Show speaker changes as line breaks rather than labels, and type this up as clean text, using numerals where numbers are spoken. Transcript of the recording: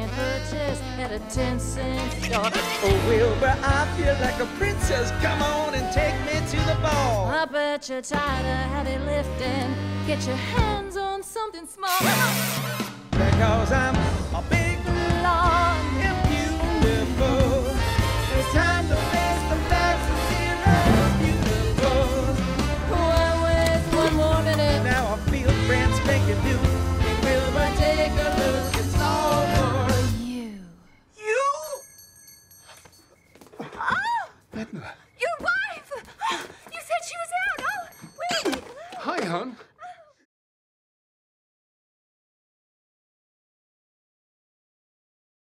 can purchase at a 10-cent store.
Oh, Wilbur, I feel like a princess. Come on and take me to the ball.
I bet you're tired of heavy lifting. Get your hands on something small.
Because I'm a big,
Long
and beautiful. It's time to face the facts and zeros. Beautiful.
Why waste one more minute?
Now I feel brand spanking new. Wilbur, take a look. It's all for
You.
you.
Edna.
Your wife! You said she was out. Oh, wait.
Hi, hon.